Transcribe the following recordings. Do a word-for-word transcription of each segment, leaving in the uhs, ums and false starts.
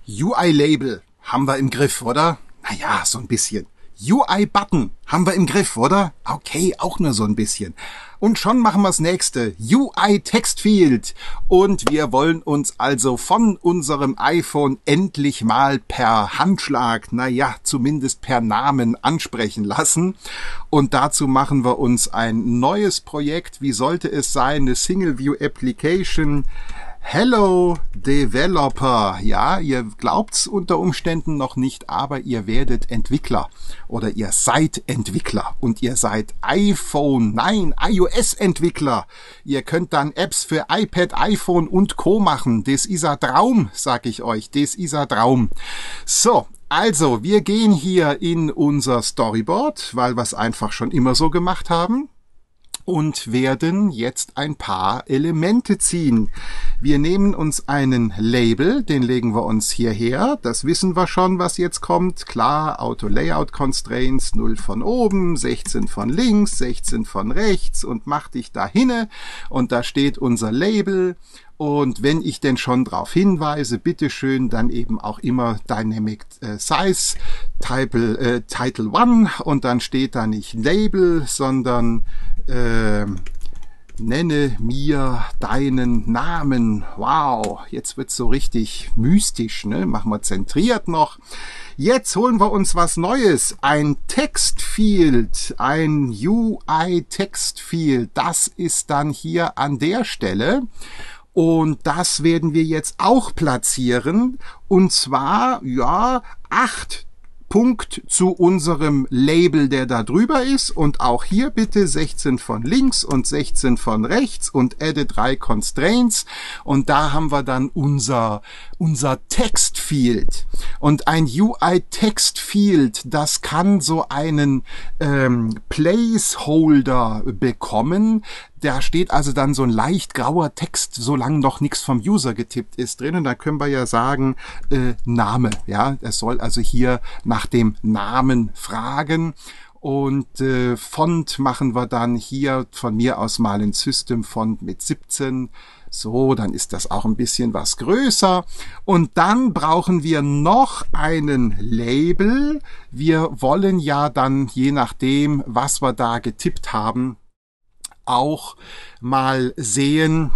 U I-Label haben wir im Griff, oder? Naja, so ein bisschen. U I-Button haben wir im Griff, oder? Okay, auch nur so ein bisschen. Und schon machen wir das nächste. U I-Textfield. Und wir wollen uns also von unserem iPhone endlich mal per Handschlag, naja, zumindest per Namen ansprechen lassen. Und dazu machen wir uns ein neues Projekt. Wie sollte es sein? Eine Single-View-Application. Hello Developer. Ja, ihr glaubt's unter Umständen noch nicht, aber ihr werdet Entwickler oder ihr seid Entwickler und ihr seid iPhone, nein, iOS-Entwickler. Ihr könnt dann Apps für iPad, iPhone und Co. machen. Das ist ein Traum, sag ich euch. Das ist ein Traum. So. Also, wir gehen hier in unser Storyboard, weil wir es einfach schon immer so gemacht haben. Und werden jetzt ein paar Elemente ziehen. Wir nehmen uns einen Label, den legen wir uns hierher. Das wissen wir schon, was jetzt kommt. Klar, Auto Layout Constraints, null von oben, sechzehn von links, sechzehn von rechts und mach dich da hinne. Und da steht unser Label. Und wenn ich denn schon darauf hinweise, bitteschön, dann eben auch immer Dynamic äh, Size, Title, äh, Title One und dann steht da nicht Label, sondern äh, nenne mir deinen Namen. Wow, jetzt wird's so richtig mystisch, ne? Machen wir zentriert noch. Jetzt holen wir uns was Neues. Ein Textfield, ein U I-Textfield. Das ist dann hier an der Stelle. Und das werden wir jetzt auch platzieren. Und zwar, ja, acht Punkt zu unserem Label, der da drüber ist. Und auch hier bitte sechzehn von links und sechzehn von rechts und adde drei Constraints. Und da haben wir dann unser, unser Textfield. Und ein U I-Textfield, das kann so einen ähm, Placeholder bekommen. Da steht also dann so ein leicht grauer Text, solange noch nichts vom User getippt ist drin. Und da können wir ja sagen, äh, Name. Ja, es soll also hier nach dem Namen fragen. Und äh, Font machen wir dann hier von mir aus mal ein System Font mit siebzehn. So, dann ist das auch ein bisschen was größer. Und dann brauchen wir noch einen Label. Wir wollen ja dann, je nachdem, was wir da getippt haben, auch mal sehen,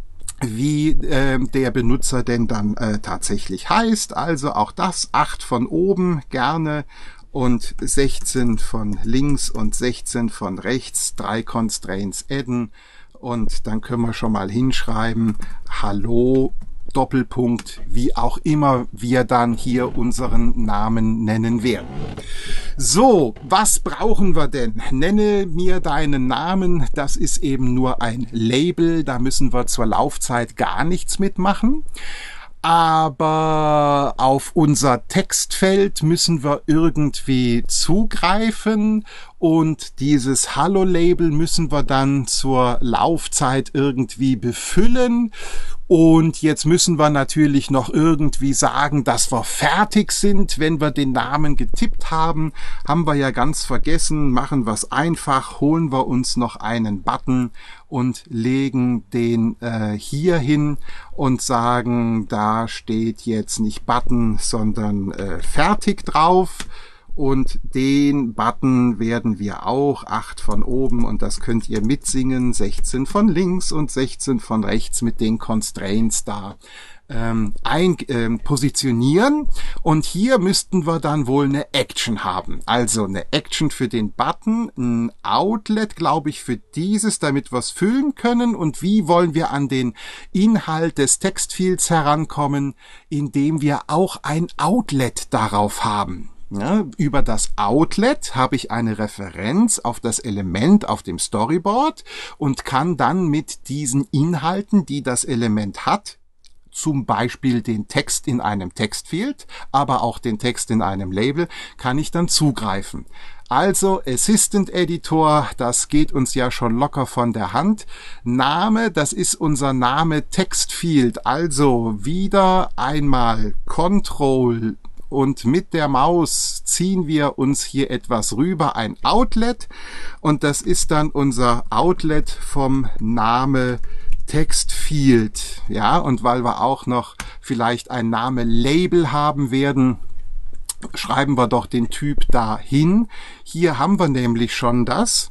wie äh, der Benutzer denn dann äh, tatsächlich heißt. Also auch das, acht von oben gerne und sechzehn von links und sechzehn von rechts, drei Constraints adden und dann können wir schon mal hinschreiben, hallo, Doppelpunkt, wie auch immer wir dann hier unseren Namen nennen werden. So, was brauchen wir denn? Nenne mir deinen Namen. Das ist eben nur ein Label. Da müssen wir zur Laufzeit gar nichts mitmachen. Aber auf unser Textfeld müssen wir irgendwie zugreifen und dieses Hallo-Label müssen wir dann zur Laufzeit irgendwie befüllen. Und jetzt müssen wir natürlich noch irgendwie sagen, dass wir fertig sind, wenn wir den Namen getippt haben. Haben wir ja ganz vergessen, machen wir es einfach, holen wir uns noch einen Button und legen den äh, hier hin und sagen, da steht jetzt nicht Button, sondern äh, fertig drauf. Und den Button werden wir auch, acht von oben, und das könnt ihr mitsingen, sechzehn von links und sechzehn von rechts mit den Constraints da ähm, ein, ähm, positionieren. Und hier müssten wir dann wohl eine Action haben. Also eine Action für den Button, ein Outlet, glaube ich, für dieses, damit wir es füllen können. Und wie wollen wir an den Inhalt des Textfields herankommen, indem wir auch ein Outlet darauf haben. Ja, über das Outlet habe ich eine Referenz auf das Element auf dem Storyboard und kann dann mit diesen Inhalten, die das Element hat, zum Beispiel den Text in einem Textfield, aber auch den Text in einem Label, kann ich dann zugreifen. Also Assistant Editor, das geht uns ja schon locker von der Hand. Name, das ist unser Name Textfield. Also wieder einmal Control und mit der Maus ziehen wir uns hier etwas rüber, ein Outlet, und das ist dann unser Outlet vom Name Textfield, ja, und weil wir auch noch vielleicht ein Name Label haben werden, schreiben wir doch den Typ dahin. Hier haben wir nämlich schon das.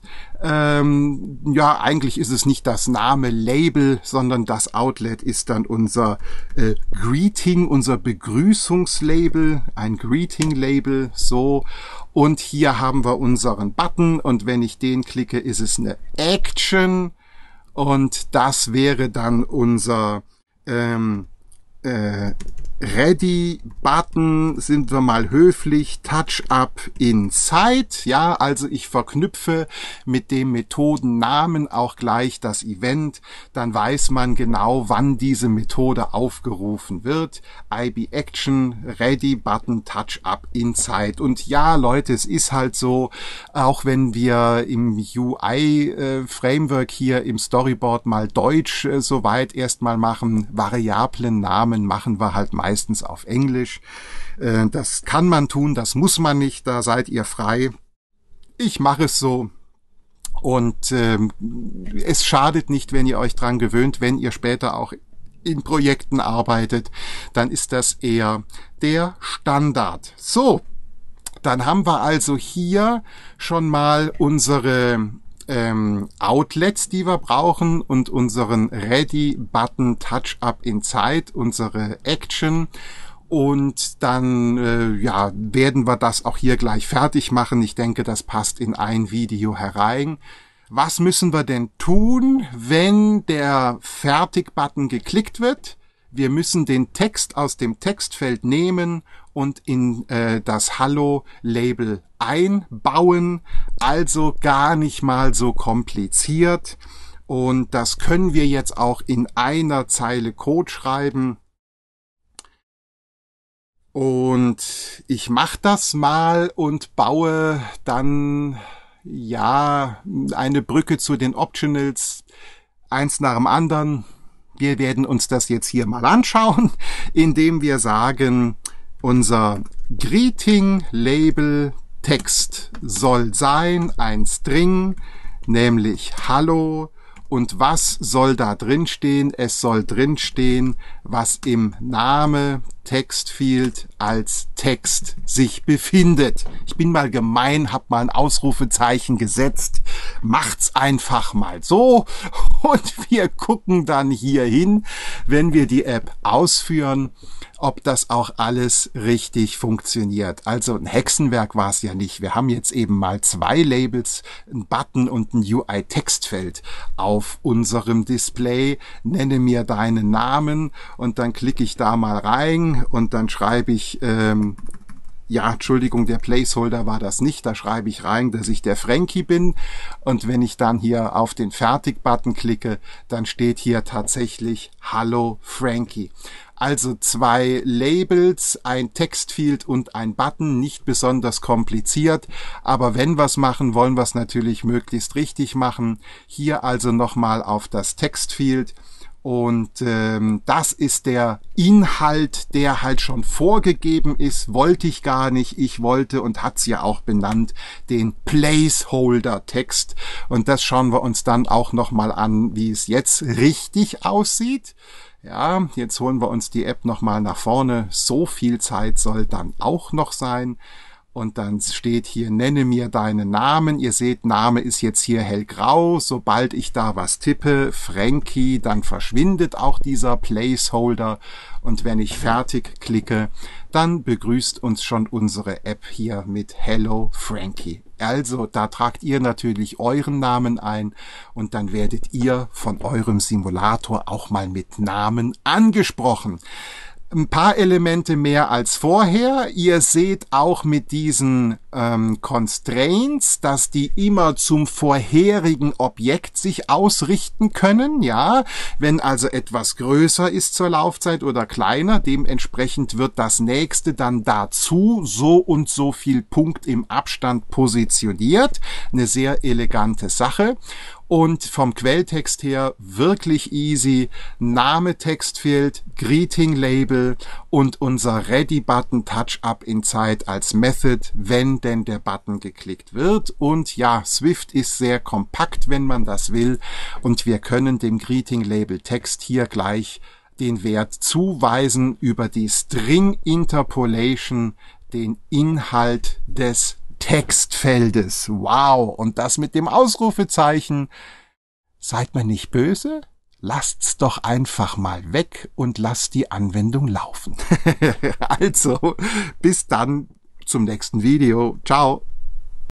Ähm, ja, eigentlich ist es nicht das Name Label, sondern das Outlet ist dann unser äh, Greeting, unser Begrüßungslabel, ein Greeting-Label, so. Und hier haben wir unseren Button und wenn ich den klicke, ist es eine Action und das wäre dann unser ähm, äh, Ready-Button, sind wir mal höflich, Touch-Up Inside, ja, also ich verknüpfe mit dem Methodennamen auch gleich das Event, dann weiß man genau, wann diese Methode aufgerufen wird. I B Action, Ready-Button, Touch-Up Inside. Und ja, Leute, es ist halt so, auch wenn wir im U I-Framework hier im Storyboard mal Deutsch äh, soweit erstmal machen, variablen Namen machen wir halt meistens meistens auf Englisch. Das kann man tun, das muss man nicht, da seid ihr frei. Ich mache es so und äh, es schadet nicht, wenn ihr euch dran gewöhnt, wenn ihr später auch in Projekten arbeitet, dann ist das eher der Standard. So, dann haben wir also hier schon mal unsere Ähm, Outlets, die wir brauchen und unseren Ready-Button Touch-Up Inside, unsere Action und dann äh, ja werden wir das auch hier gleich fertig machen. Ich denke, das passt in ein Video herein. Was müssen wir denn tun, wenn der Fertig-Button geklickt wird? Wir müssen den Text aus dem Textfeld nehmen und in äh, das Hallo-Label einbauen, also gar nicht mal so kompliziert. Und das können wir jetzt auch in einer Zeile Code schreiben. Und ich mache das mal und baue dann ja eine Brücke zu den Optionals, eins nach dem anderen. Wir werden uns das jetzt hier mal anschauen, indem wir sagen, unser Greeting-Label Text soll sein ein String, nämlich Hallo. Und was soll da drin stehen? Es soll drin stehen, was im Name Textfield als Text sich befindet. Ich bin mal gemein, hab mal ein Ausrufezeichen gesetzt. Macht's einfach mal so und wir gucken dann hier hin, wenn wir die App ausführen, ob das auch alles richtig funktioniert. Also ein Hexenwerk war es ja nicht. Wir haben jetzt eben mal zwei Labels, ein Button und ein U I-Textfeld auf unserem Display. Nenne mir deinen Namen und dann klicke ich da mal rein und dann schreibe ich, ähm, ja, Entschuldigung, der Placeholder war das nicht. Da schreibe ich rein, dass ich der Frankie bin. Und wenn ich dann hier auf den Fertig-Button klicke, dann steht hier tatsächlich Hallo Frankie. Also zwei Labels, ein Textfield und ein Button, nicht besonders kompliziert, aber wenn wir es machen, wollen wir es natürlich möglichst richtig machen. Hier also nochmal auf das Textfield und ähm, das ist der Inhalt, der halt schon vorgegeben ist, wollte ich gar nicht, ich wollte und hat's ja auch benannt, den Placeholder-Text und das schauen wir uns dann auch nochmal an, wie es jetzt richtig aussieht. Ja, jetzt holen wir uns die App nochmal nach vorne. So viel Zeit soll dann auch noch sein. Und dann steht hier, nenne mir deinen Namen. Ihr seht, Name ist jetzt hier hellgrau. Sobald ich da was tippe, Frankie, dann verschwindet auch dieser Placeholder. Und wenn ich fertig klicke, dann begrüßt uns schon unsere App hier mit Hello Frankie. Also, da tragt ihr natürlich euren Namen ein und dann werdet ihr von eurem Simulator auch mal mit Namen angesprochen. Ein paar Elemente mehr als vorher. Ihr seht auch mit diesen ähm, Constraints, dass die immer zum vorherigen Objekt sich ausrichten können. Ja, wenn also etwas größer ist zur Laufzeit oder kleiner, dementsprechend wird das nächste dann dazu so und so viel Punkt im Abstand positioniert. Eine sehr elegante Sache. Und vom Quelltext her wirklich easy. Name Textfield, Greeting Label und unser Ready-Button Touch-Up in Zeit als Method, wenn denn der Button geklickt wird. Und ja, Swift ist sehr kompakt, wenn man das will. Und wir können dem Greeting Label Text hier gleich den Wert zuweisen über die String Interpolation, den Inhalt des Textfeldes. Wow, und das mit dem Ausrufezeichen. Seid mir nicht böse, lasst's doch einfach mal weg und lasst die Anwendung laufen. Also, bis dann zum nächsten Video. Ciao.